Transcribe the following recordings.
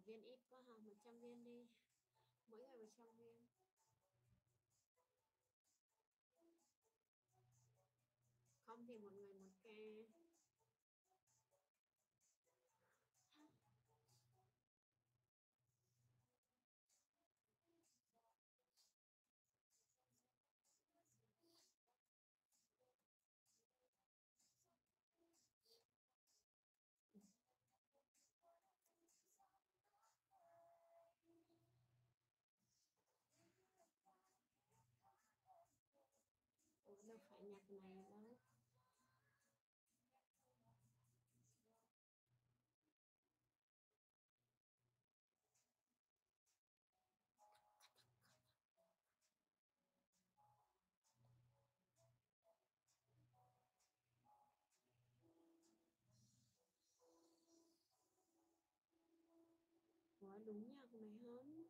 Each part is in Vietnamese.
viên ít quá hả? 100 viên đi. Mỗi người 100 viên. Không thì một người một ca. Ủa đâu phải nhạc này đâu. Ủa đúng nhạc này không?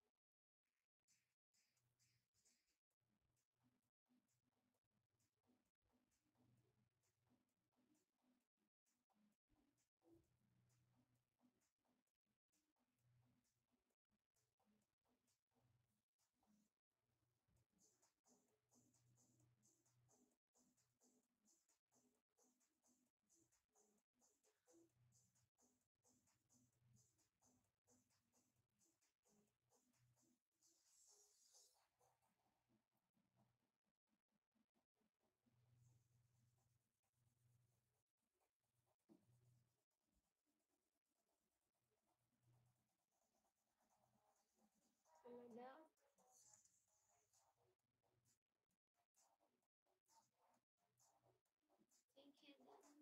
Hello đó. Thank you.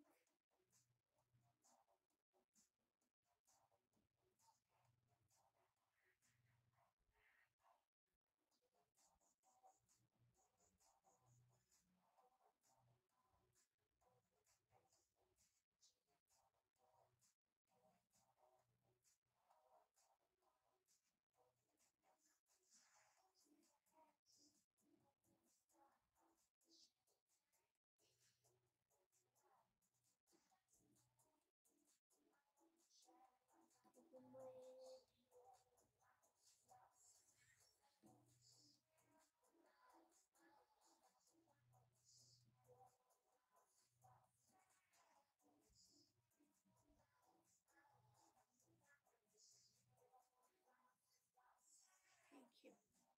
Thank you.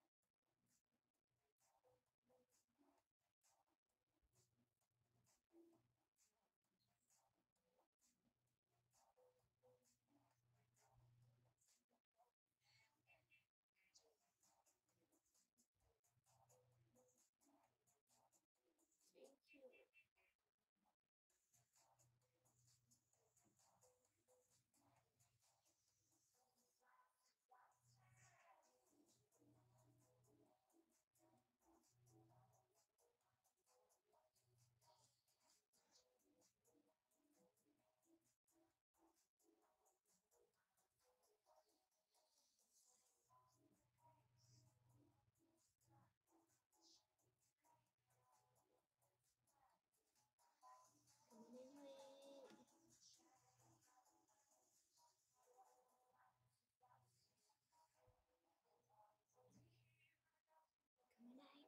Thank you. Cảm ơn anh Huy. Cảm ơn anh.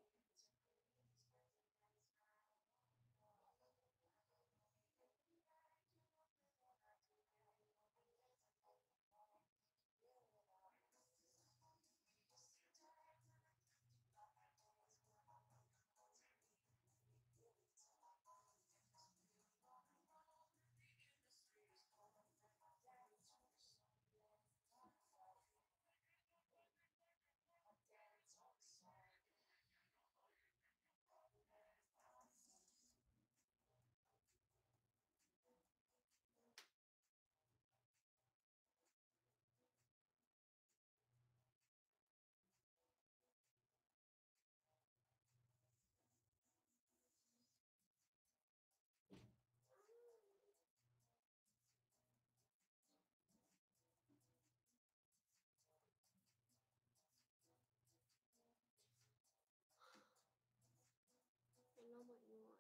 Hello mọi người.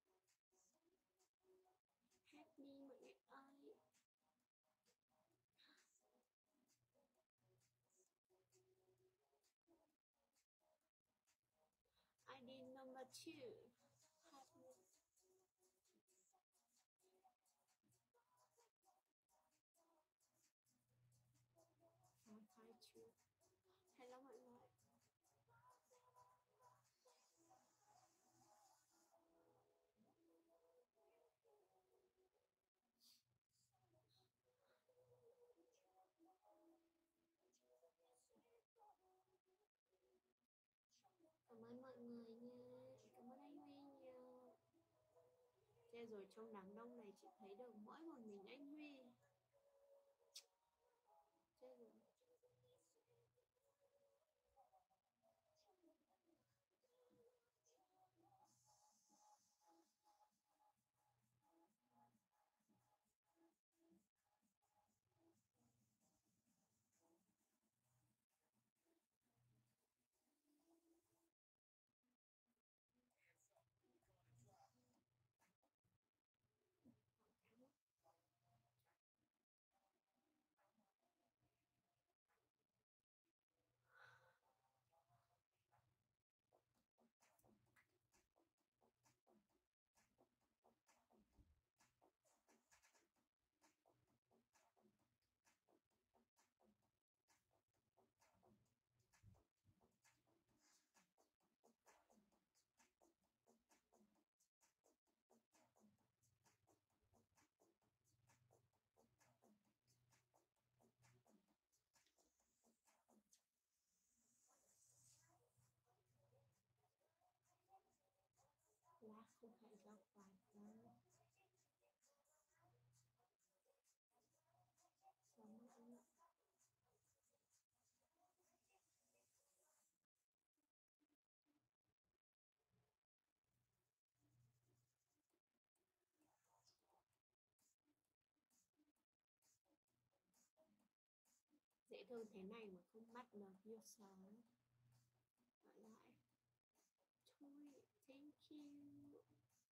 Hát đi mọi người ơi. Number 2. Hello mọi người. Cảm ơn mọi người nha. Cảm ơn anh Huy nhiều. Thế rồi trong đám đông này chị thấy được mỗi một mình anh Huy. Thế rồi. Lá không phải do quạt đâu. Sống anh ạ. Dễ thương thế này mà không bắt được yêu sớm. Gọi lại. Thôi, thank you.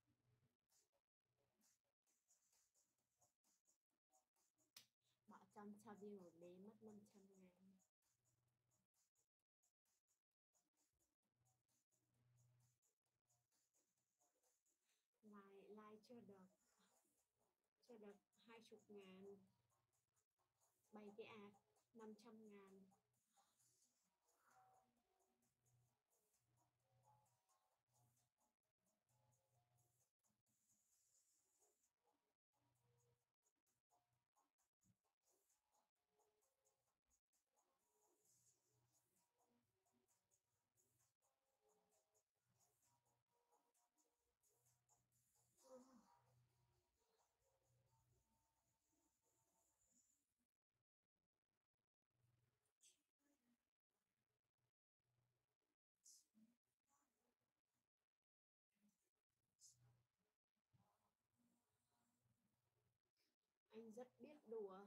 Bỏ trong cho view một bé mất 500.000. Like chưa được 20.000. Bày cái ad 500.000. Anh rất biết đùa.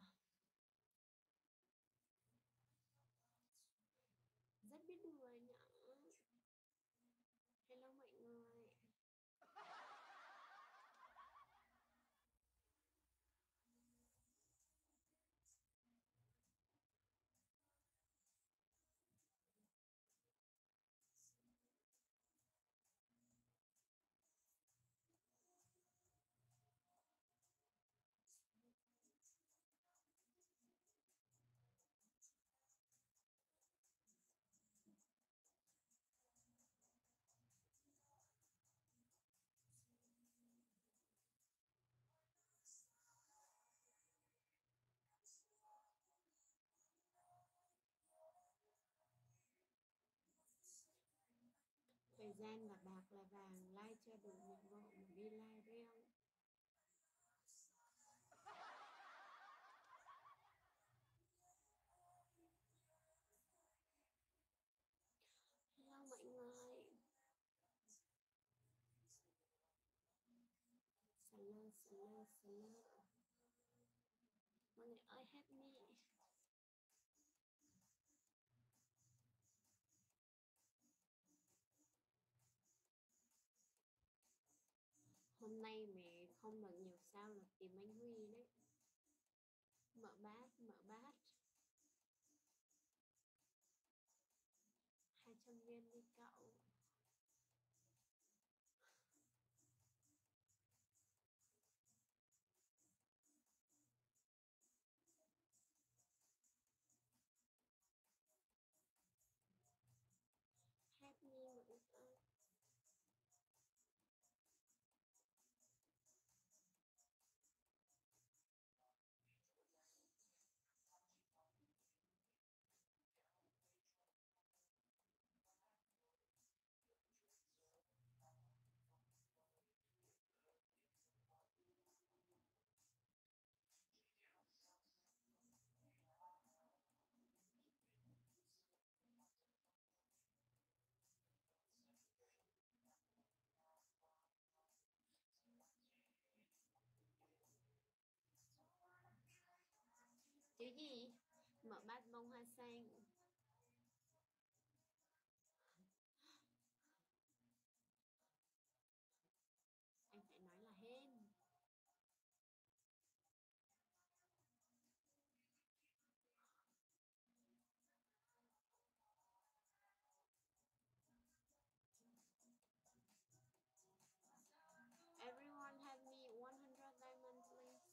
Rất biết đùa nhỉ. Hello mọi người. Thời gian là bạc là vàng. Like chưa đủ nhiệm vụ mà đi like đấy không? Hello mọi người. Slur. Mọi người ơi help me. Hôm nay mẹ không được nhiều sao là tìm anh Huy đấy. Mở bát 200 viên đi cậu. Chữ gì? Mở bát bông hoa xanh. Anh phải nói là hên. Everyone have me 100 diamond please.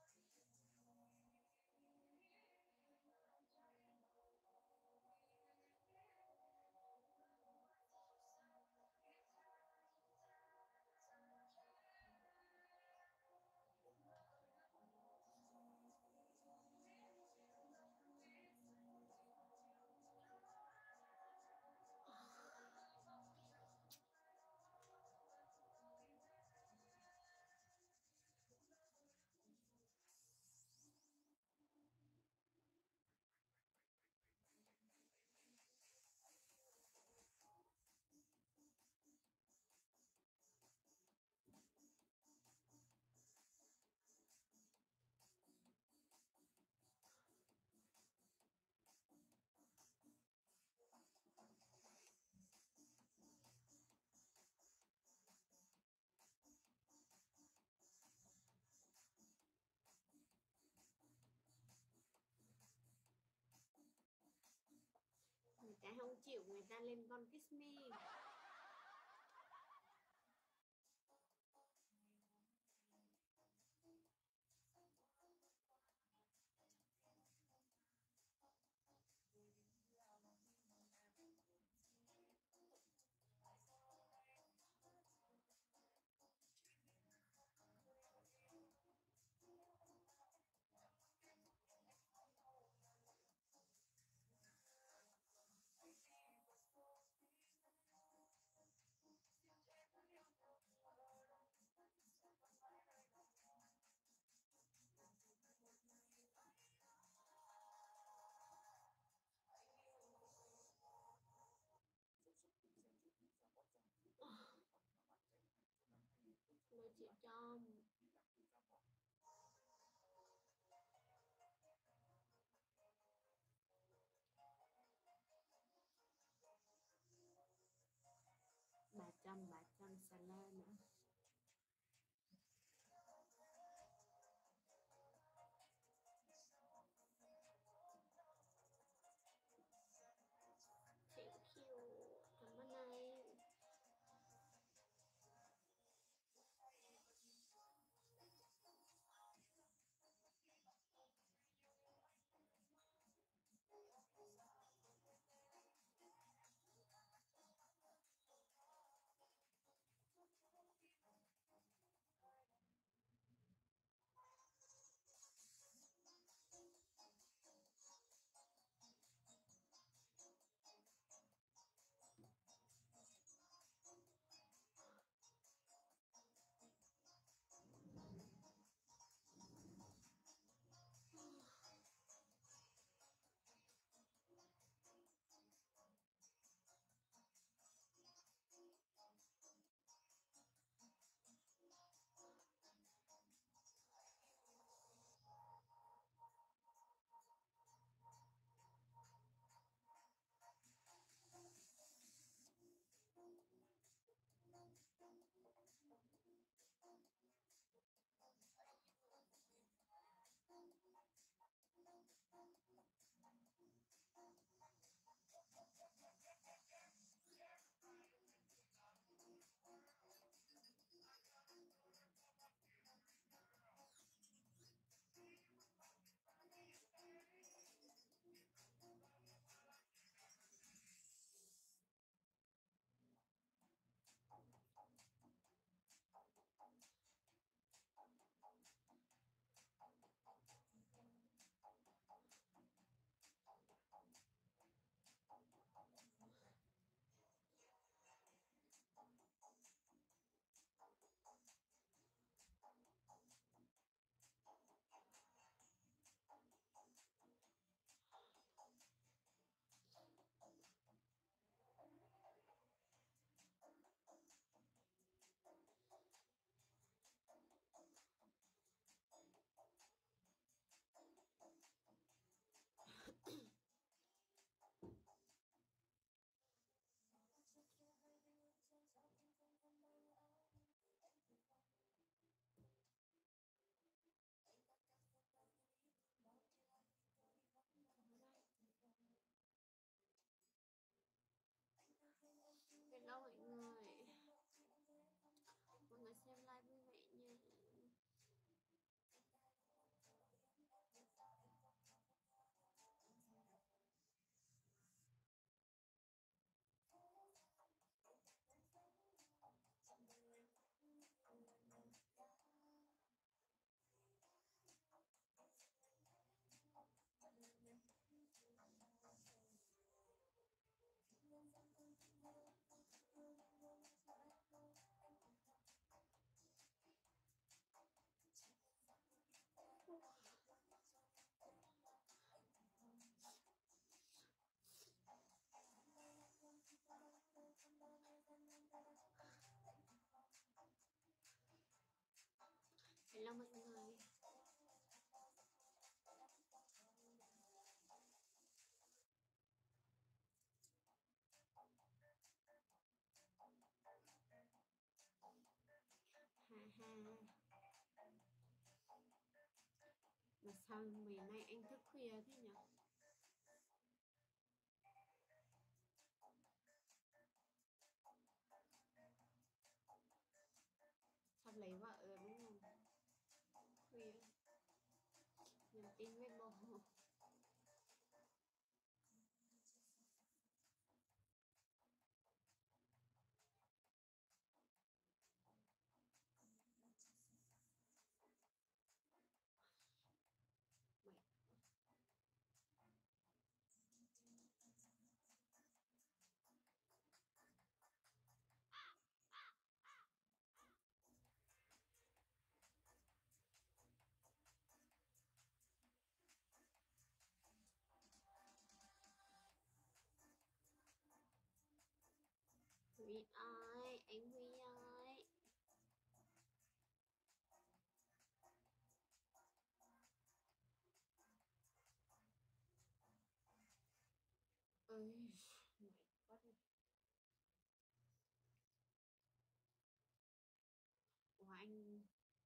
Người ta không chịu, người ta lên con kiss me. Nói chuyện cho. Bà Trâm xà la nữa. Thank you. Cảm ơn anh. Sao mấy nay anh thức khuya thế nhỉ? Sắp lấy vợ rồi đúng không? Khuya nhắn tin với bố. Mày Huy ơi, anh Huy ơi. Ơi, mày bắt của anh.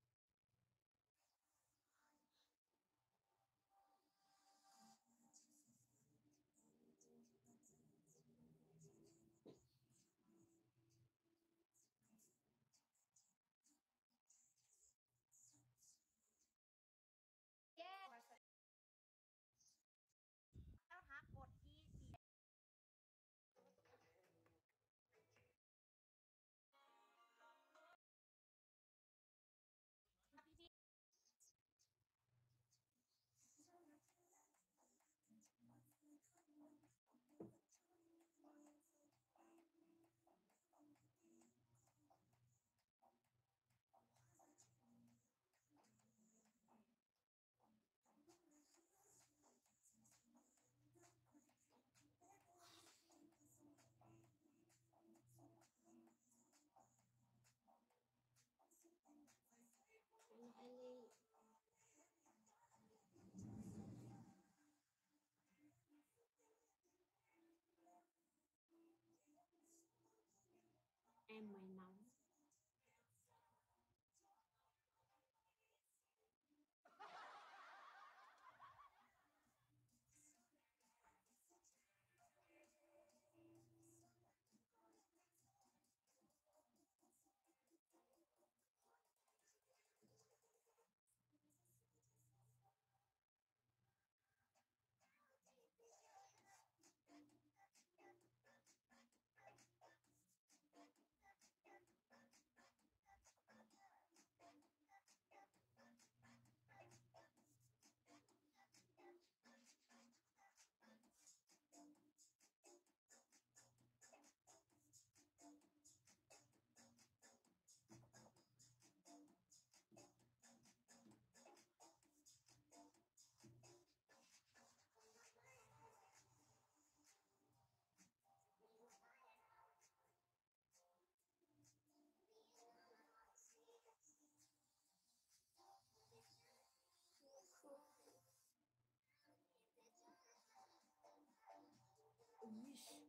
Ali, em mới nóng. Ui,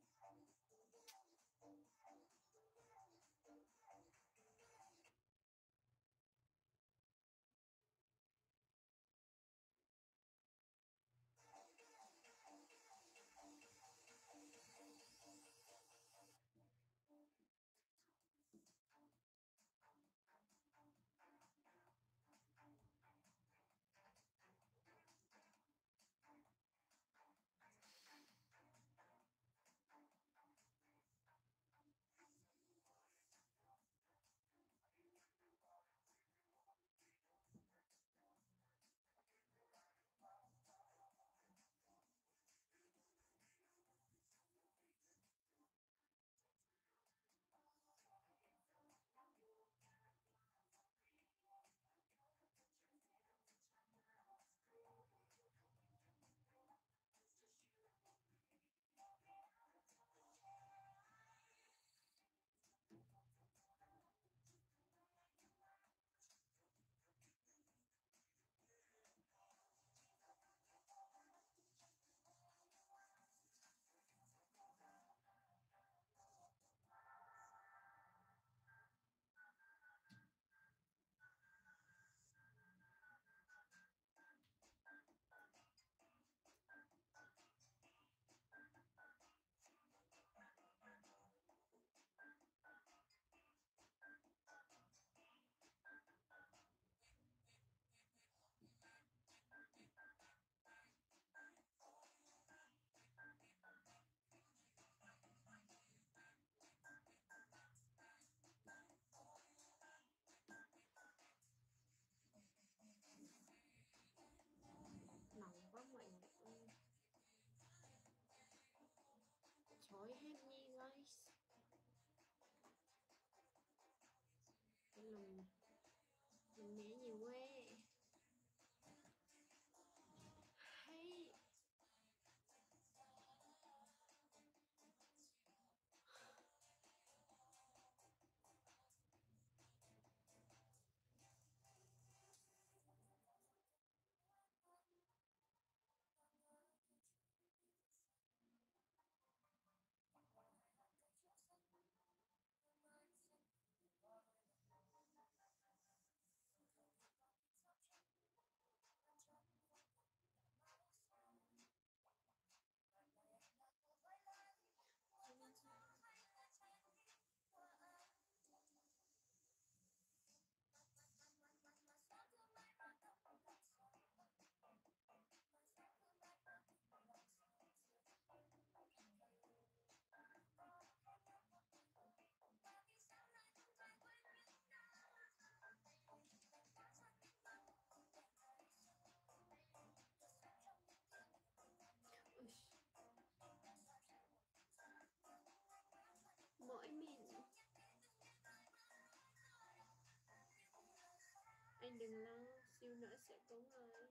mẹ nhiều quê. Hay mỗi mình. Anh đừng lo, siêu nữa sẽ có người.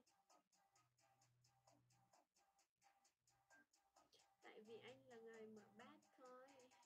Tại vì anh là người mở bát thôi.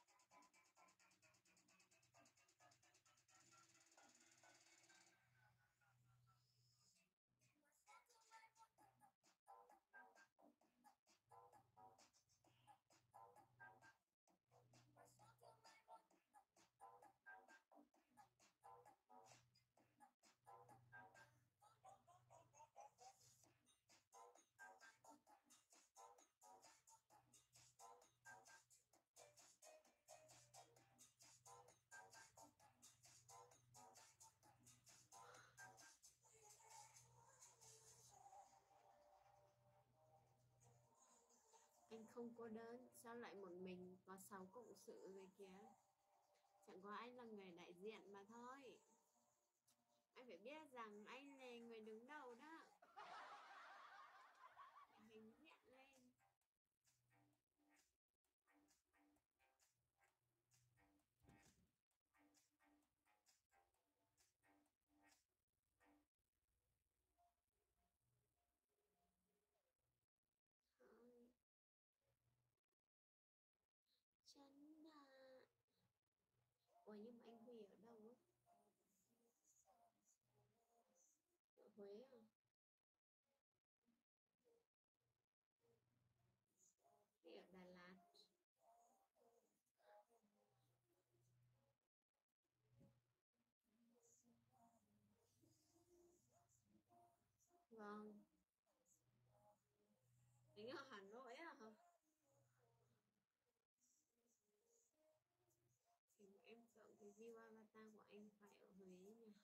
Anh không cô đơn, sao lại một mình, có 6 cộng sự rồi kìa. Chẳng qua anh là người đại diện mà thôi. Anh phải biết rằng anh là người đứng đầu đó. Phải hình diện lên. Thôi. Chân à. Ủa nhưng mà anh Huy ở đâu á? Ở Huế à? Hay ở Đà Lạt? Vâng. Anh ở Hà Nội á hả? Thì mà em sợ cái view avatar của anh phải ở Huế nhỉ.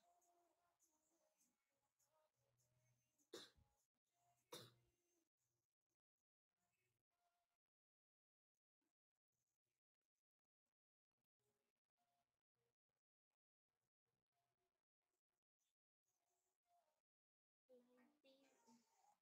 Livestream.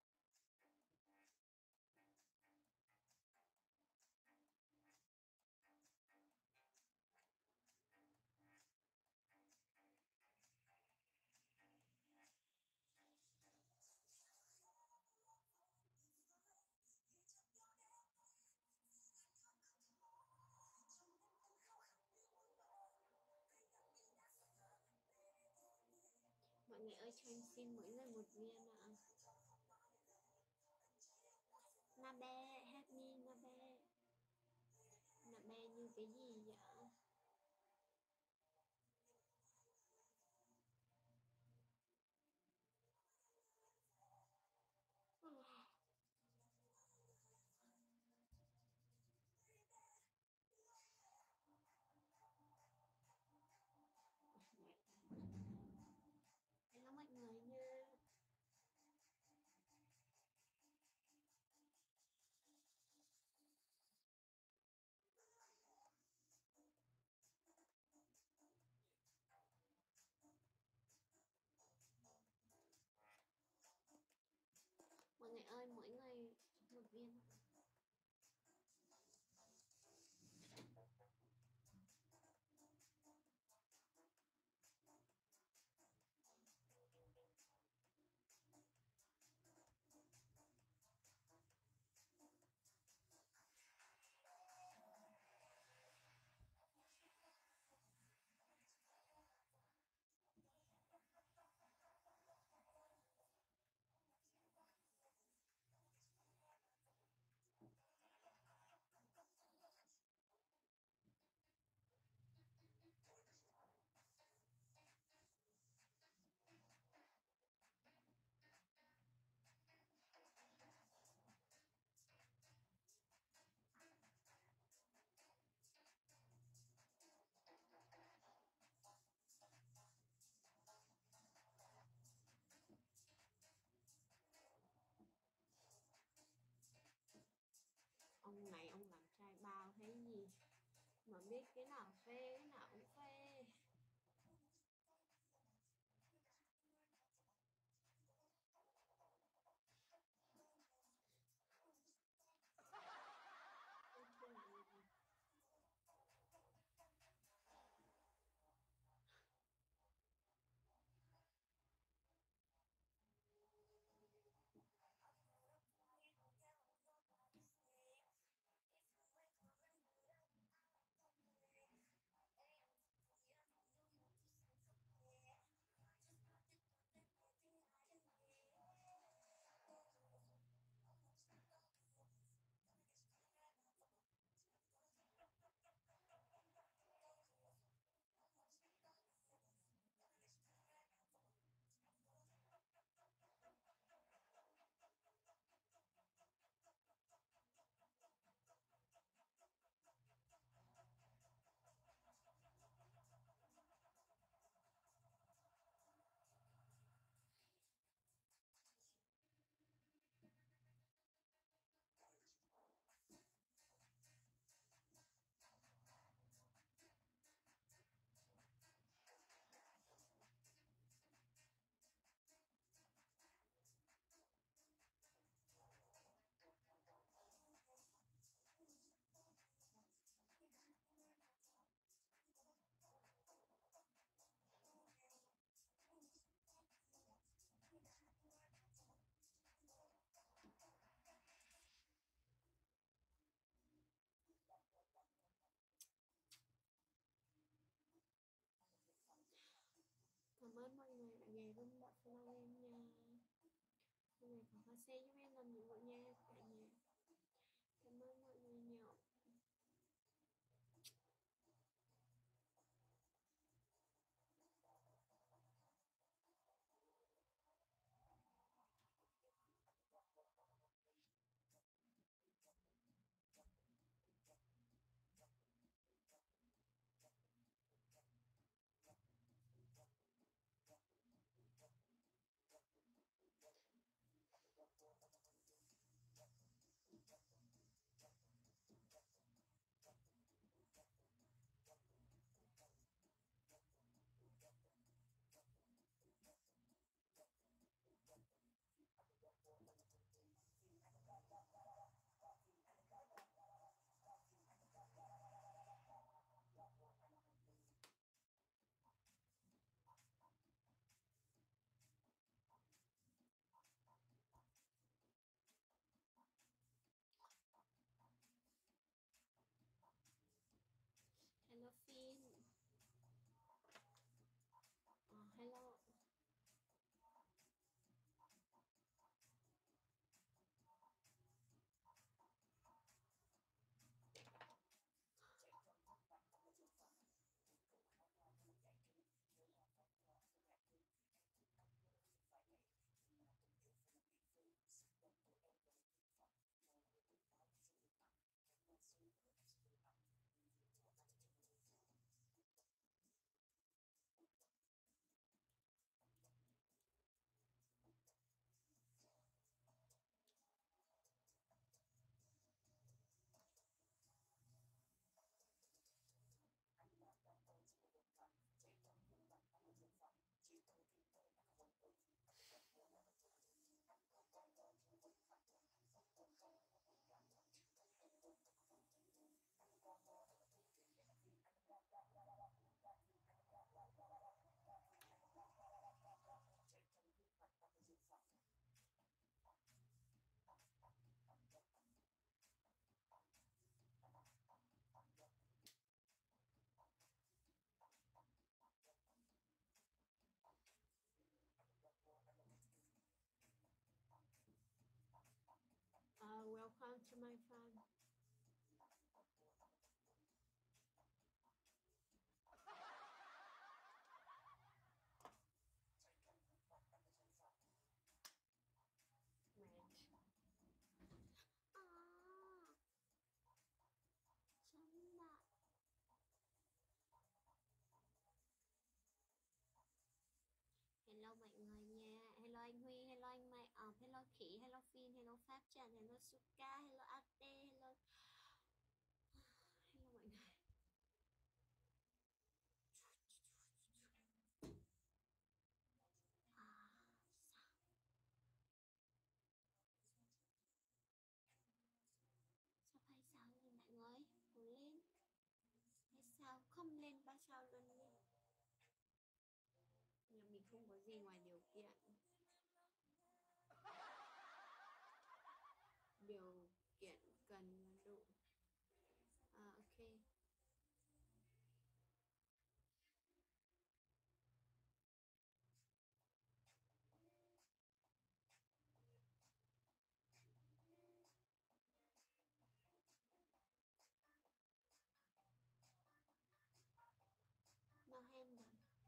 Mọi người ơi cho em xin mỗi người một viên ạ. Nabe, help me Nabe. Nabe như cái gì vậy? Hello mọi người nha. Mọi người ơi, mỗi người một viên. Mà biết cái nào phê, cái nào cũng phê. Cảm ơn mọi người đã ghé rung động follow em nha. Mọi người có share giúp em làm nhiệm vụ nha cả nhà. Cảm ơn mọi người nhiều. Hello Phin. Hello. Welcome to my farm. Hello mọi người nha. Hello anh Huy, hello anh Mai, hello Khỉ, hello Phin, hello Pháp Trần, hello Suka, hello Ate, hello mọi người. lên 3 sao luôn đi. Nhà mình không có gì ngoài điều kiện. Điều kiện cần là đủ. Ok. Nó handle.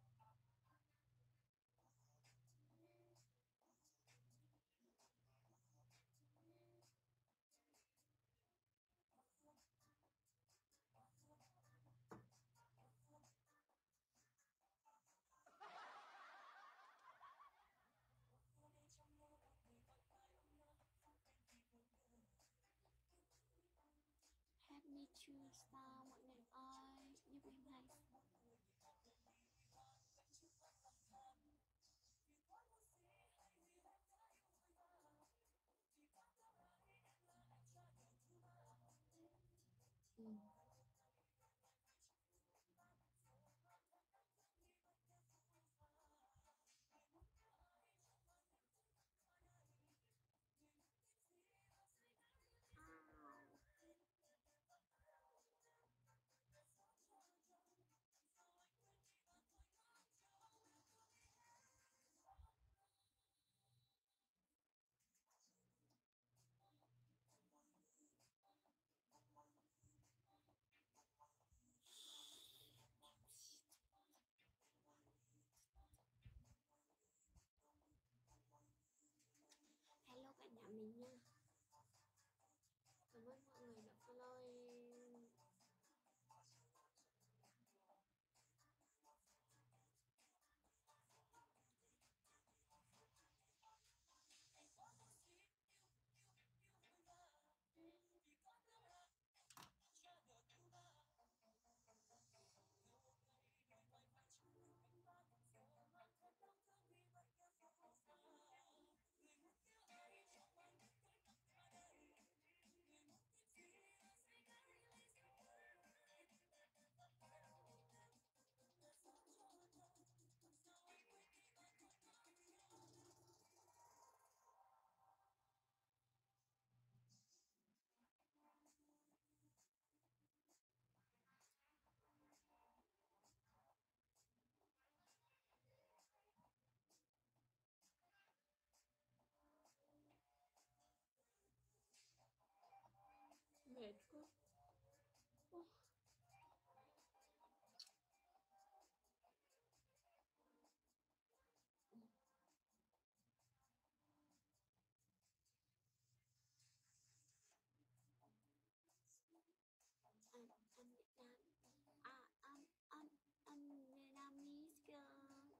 Help me choose star mọi người ơi, giúp em hay. Hello cả nhà mình nha. Cảm ơn mọi người đã follow em. Mệt quá. Anh Vietnamese girl.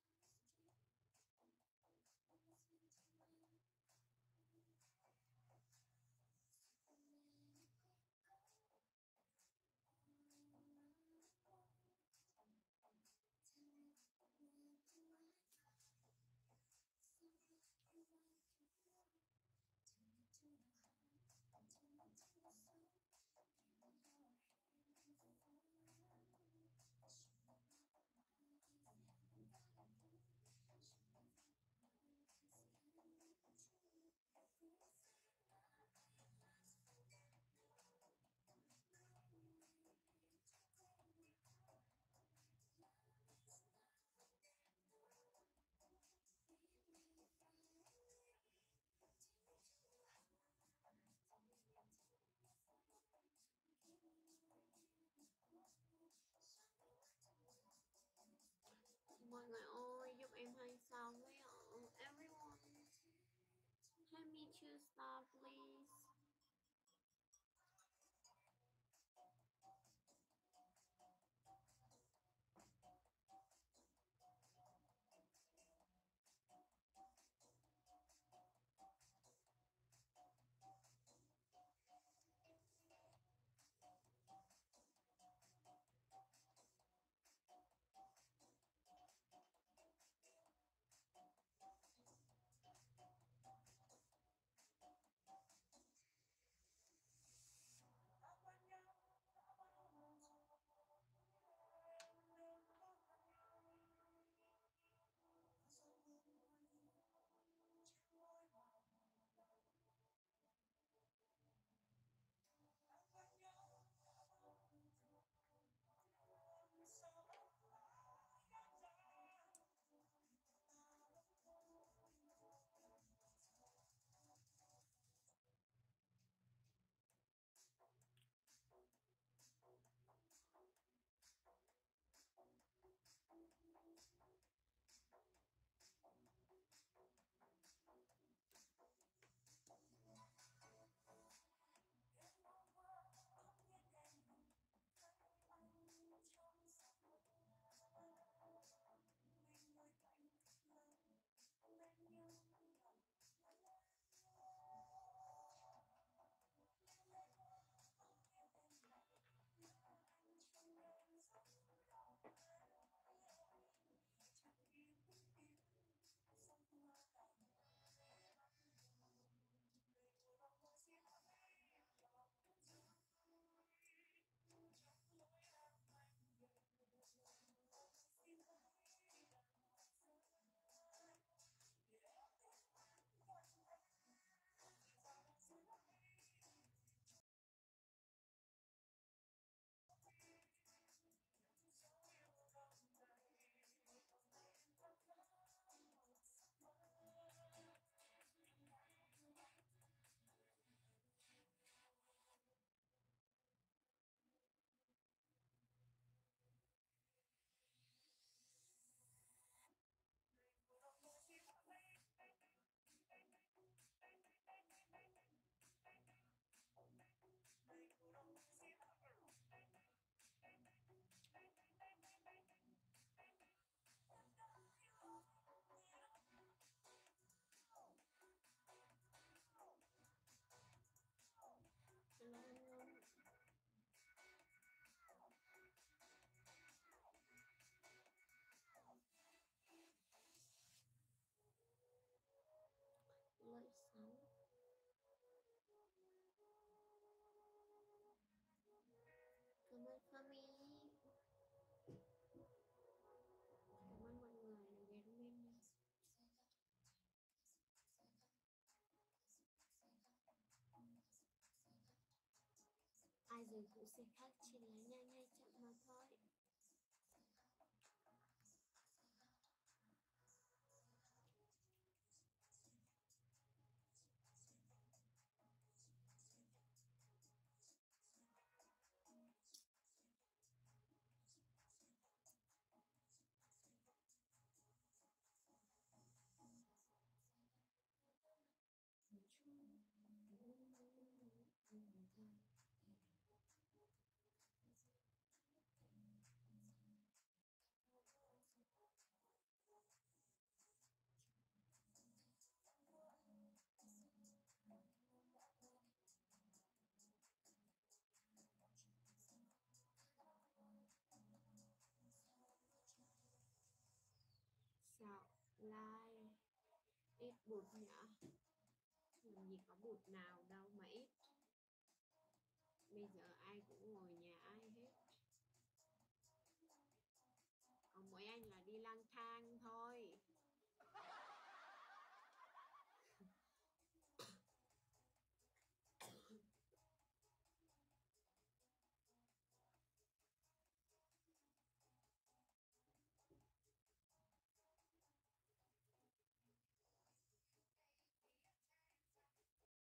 Mọi người ơi, giúp em hay sao với ạ? Everyone, help me choose star please. rồi cũng sẽ khác, chỉ là nhanh hay chậm mà thôi. Sao like ít bụt nhỉ? Làm gì có bụt nào đâu mà ít. Bây giờ ai cũng ngồi nhà ai hết. Còn mỗi anh là đi lang thang thôi.